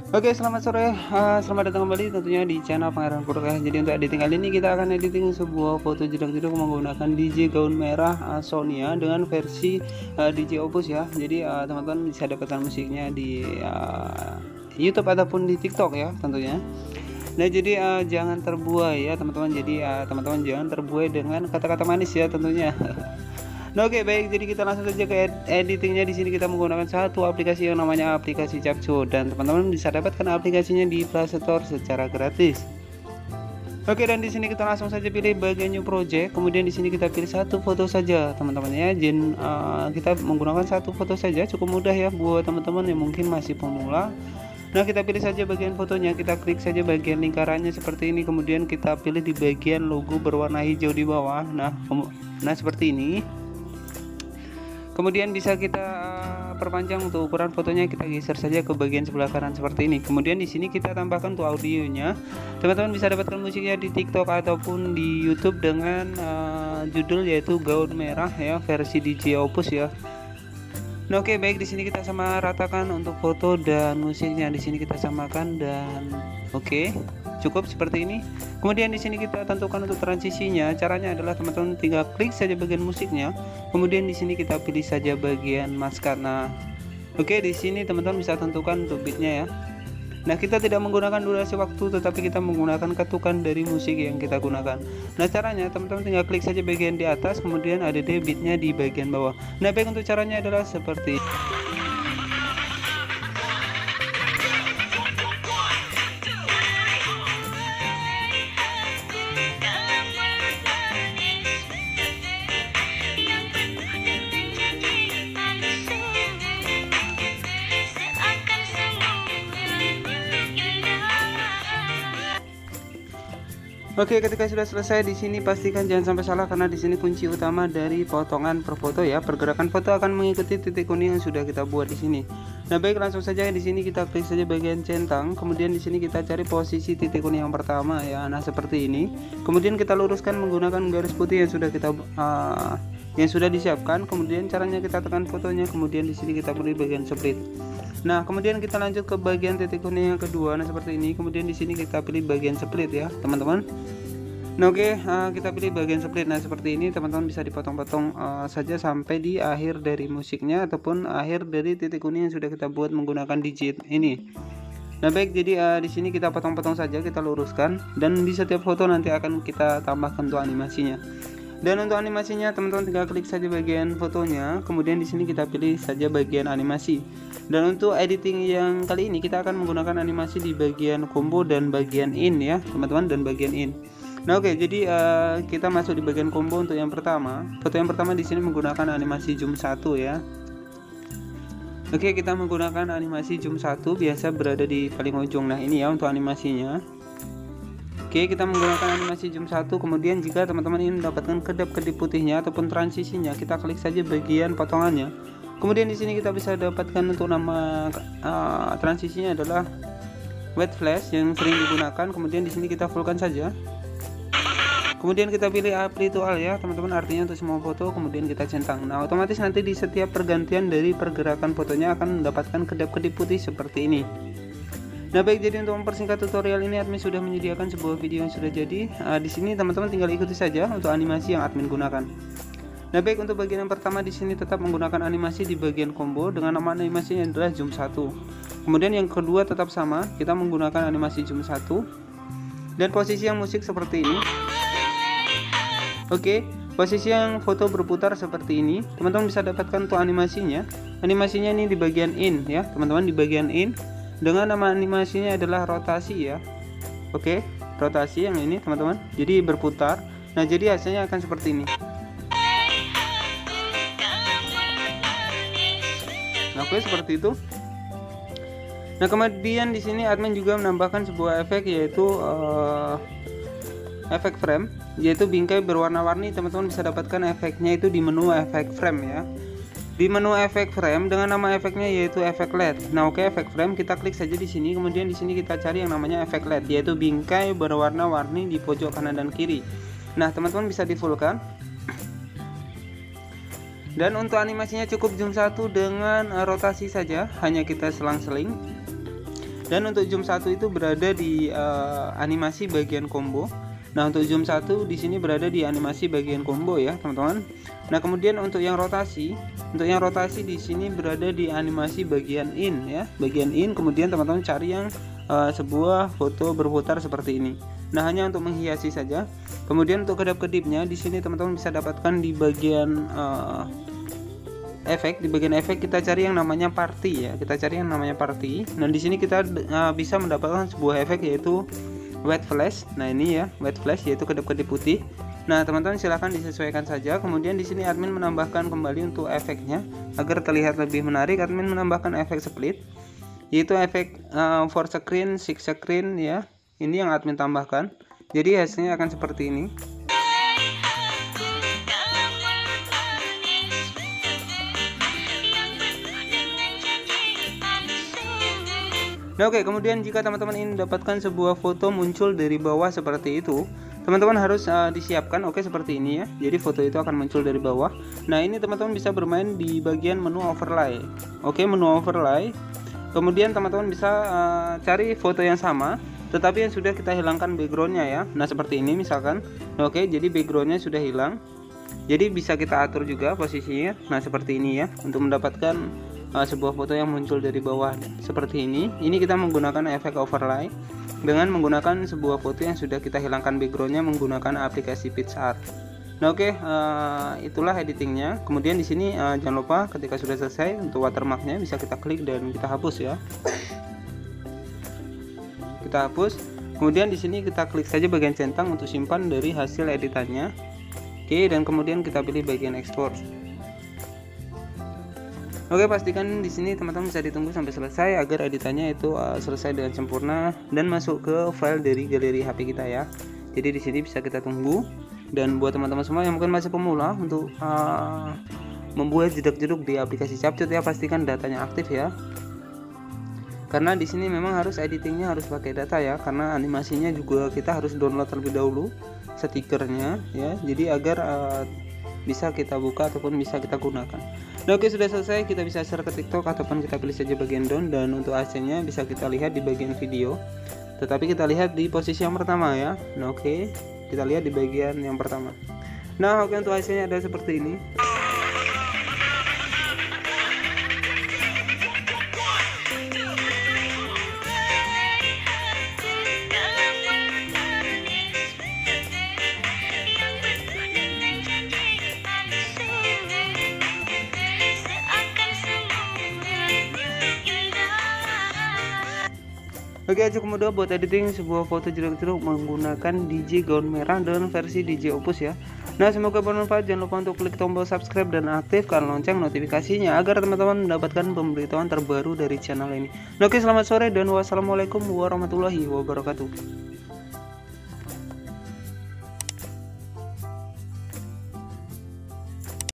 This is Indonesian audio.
Oke, selamat sore. Selamat datang kembali tentunya di channel Pangeran Purka. Jadi untuk editing kali ini kita akan editing sebuah foto jeduk-jeduk menggunakan DJ gaun merah Sonia dengan versi DJ Opus ya. Jadi teman-teman bisa dapatkan musiknya di YouTube ataupun di TikTok ya tentunya. Nah, jadi jangan terbuai ya teman-teman. Jadi teman-teman jangan terbuai dengan kata-kata manis ya tentunya. Nah, oke, baik, jadi kita langsung saja ke editingnya. Di sini kita menggunakan satu aplikasi yang namanya aplikasi Capcut, dan teman-teman bisa dapatkan aplikasinya di Play Store secara gratis. Oke, dan di sini kita langsung saja pilih bagian new project, kemudian di sini kita pilih satu foto saja teman-teman ya. Kita menggunakan satu foto saja, cukup mudah ya buat teman-teman yang mungkin masih pemula. Nah, kita pilih saja bagian fotonya, kita klik saja bagian lingkarannya seperti ini, kemudian kita pilih di bagian logo berwarna hijau di bawah. Nah, seperti ini. Kemudian bisa kita perpanjang untuk ukuran fotonya, kita geser saja ke bagian sebelah kanan seperti ini. Kemudian di sini kita tambahkan untuk audionya. Teman-teman bisa dapatkan musiknya di TikTok ataupun di YouTube dengan judul yaitu Gaun Merah ya, versi DJ Opus ya. Nah, oke, baik, di sini kita sama ratakan untuk foto dan musiknya. Di sini kita samakan dan oke, cukup seperti ini. Kemudian di sini kita tentukan untuk transisinya. Caranya adalah teman-teman tinggal klik saja bagian musiknya. Kemudian di sini kita pilih saja bagian maskat. Nah, oke, di sini teman-teman bisa tentukan untuk beatnya ya. Nah, kita tidak menggunakan durasi waktu, tetapi kita menggunakan ketukan dari musik yang kita gunakan. Nah, caranya teman-teman tinggal klik saja bagian di atas, kemudian ada beatnya di bagian bawah. Nah, baik, untuk caranya adalah seperti Oke, ketika sudah selesai di sini pastikan jangan sampai salah, karena di sini kunci utama dari potongan per foto ya. Pergerakan foto akan mengikuti titik kuning yang sudah kita buat di sini. Nah, baik, langsung saja di sini kita klik saja bagian centang, kemudian di sini kita cari posisi titik kuning yang pertama ya. Nah, seperti ini. Kemudian kita luruskan menggunakan garis putih yang sudah disiapkan. Kemudian caranya kita tekan fotonya, kemudian di sini kita pilih bagian split. Nah, kemudian kita lanjut ke bagian titik kuning yang kedua. Nah, seperti ini. Kemudian di sini kita pilih bagian split ya, teman-teman. Nah, oke, kita pilih bagian split. Nah, seperti ini teman-teman bisa dipotong-potong saja sampai di akhir dari musiknya ataupun akhir dari titik kuning yang sudah kita buat menggunakan digit ini. Nah, baik, jadi di sini kita potong-potong saja, kita luruskan, dan di setiap foto nanti akan kita tambahkan untuk animasinya. Dan untuk animasinya teman-teman tinggal klik saja bagian fotonya, kemudian di sini kita pilih saja bagian animasi. Dan untuk editing yang kali ini kita akan menggunakan animasi di bagian combo dan bagian in ya, teman-teman, dan bagian in. Nah, oke, jadi kita masuk di bagian combo. Untuk yang pertama, foto yang pertama di sini menggunakan animasi zoom 1 ya. Oke, kita menggunakan animasi zoom 1, biasa berada di paling ujung. Nah, ini ya untuk animasinya. Oke, kita menggunakan animasi zoom 1. Kemudian jika teman-teman ingin mendapatkan kedap-kedip putihnya ataupun transisinya, kita klik saja bagian potongannya. Kemudian di sini kita bisa dapatkan untuk nama transisinya adalah white flash yang sering digunakan. Kemudian di sini kita fullkan saja. Kemudian kita pilih apply to all ya, teman-teman, artinya untuk semua foto. Kemudian kita centang. Nah, otomatis nanti di setiap pergantian dari pergerakan fotonya akan mendapatkan kedap-kedip putih seperti ini. Nah, baik, jadi untuk mempersingkat tutorial ini admin sudah menyediakan sebuah video yang sudah jadi. Di sini teman-teman tinggal ikuti saja untuk animasi yang admin gunakan. Nah, baik, untuk bagian yang pertama di sini tetap menggunakan animasi di bagian combo dengan nama animasinya adalah zoom 1. Kemudian yang kedua tetap sama, kita menggunakan animasi zoom 1 dan posisi yang musik seperti ini. Oke, posisi yang foto berputar seperti ini. Teman-teman bisa dapatkan untuk animasinya. Animasinya ini di bagian in ya, teman-teman, di bagian in. Dengan nama animasinya adalah rotasi ya. Oke, rotasi yang ini teman-teman, jadi berputar. Nah, jadi hasilnya akan seperti ini. Nah, oke, seperti itu. Nah, kemudian di sini admin juga menambahkan sebuah efek, yaitu efek frame, yaitu bingkai berwarna-warni. Teman-teman bisa dapatkan efeknya itu di menu efek frame ya. Di menu efek frame dengan nama efeknya yaitu efek LED. Nah, oke, efek frame kita klik saja di sini. Kemudian di sini kita cari yang namanya efek LED, yaitu bingkai berwarna-warni di pojok kanan dan kiri. Nah, teman-teman bisa di fullkan. Dan untuk animasinya cukup zoom 1 dengan rotasi saja, hanya kita selang-seling. Dan untuk zoom 1 itu berada di animasi bagian combo. Nah, untuk zoom 1 di sini berada di animasi bagian combo ya, teman-teman. Nah, kemudian untuk yang rotasi di sini berada di animasi bagian in ya, bagian in. Kemudian teman-teman cari yang sebuah foto berputar seperti ini. Nah, hanya untuk menghiasi saja. Kemudian untuk kedap-kedipnya di sini teman-teman bisa dapatkan di bagian efek. Di bagian efek kita cari yang namanya party ya. Kita cari yang namanya party. Nah, di sini kita bisa mendapatkan sebuah efek yaitu white flash. Nah, ini ya, white flash yaitu kedap-kedip putih. Nah, teman-teman silahkan disesuaikan saja. Kemudian di sini admin menambahkan kembali untuk efeknya agar terlihat lebih menarik. Admin menambahkan efek split yaitu efek 4 screen, 6 screen ya. Ini yang admin tambahkan. Jadi hasilnya akan seperti ini. Nah, oke, kemudian jika teman-teman ingin mendapatkan sebuah foto muncul dari bawah seperti itu, teman-teman harus disiapkan seperti ini ya. Jadi foto itu akan muncul dari bawah. Nah, ini teman-teman bisa bermain di bagian menu overlay. Oke, menu overlay. Kemudian teman-teman bisa cari foto yang sama tetapi yang sudah kita hilangkan backgroundnya ya. Nah, seperti ini misalkan. Oke, jadi backgroundnya sudah hilang. Jadi bisa kita atur juga posisinya. Nah, seperti ini ya, untuk mendapatkan sebuah foto yang muncul dari bawah seperti ini. Ini kita menggunakan efek overlay dengan menggunakan sebuah foto yang sudah kita hilangkan backgroundnya menggunakan aplikasi PicsArt. Nah, oke, itulah editingnya. Kemudian di sini jangan lupa ketika sudah selesai untuk watermarknya bisa kita klik dan kita hapus ya. Kita hapus. Kemudian di sini kita klik saja bagian centang untuk simpan dari hasil editannya. Oke, dan kemudian kita pilih bagian ekspor. Oke, pastikan di sini teman-teman bisa ditunggu sampai selesai agar editannya itu selesai dengan sempurna dan masuk ke file dari galeri HP kita ya. Jadi di sini bisa kita tunggu. Dan buat teman-teman semua yang mungkin masih pemula untuk membuat jeduk-jeduk di aplikasi Capcut ya, pastikan datanya aktif ya. Karena di sini memang harus editingnya harus pakai data ya, karena animasinya juga kita harus download terlebih dahulu stikernya ya. Jadi agar bisa kita buka ataupun bisa kita gunakan. Nah, oke, sudah selesai. Kita bisa share ke TikTok ataupun kita pilih saja bagian down, dan untuk AC-nya bisa kita lihat di bagian video. Tetapi kita lihat di posisi yang pertama ya. Nah, oke, kita lihat di bagian yang pertama. Nah, oke, untuk AC-nya ada seperti ini. Oke, cukup mudah buat editing sebuah foto jeruk-jeruk menggunakan DJ gaun merah dan versi DJ Opus ya. Nah, semoga bermanfaat. Jangan lupa untuk klik tombol subscribe dan aktifkan lonceng notifikasinya agar teman-teman mendapatkan pemberitahuan terbaru dari channel ini. Oke, selamat sore dan wassalamualaikum warahmatullahi wabarakatuh.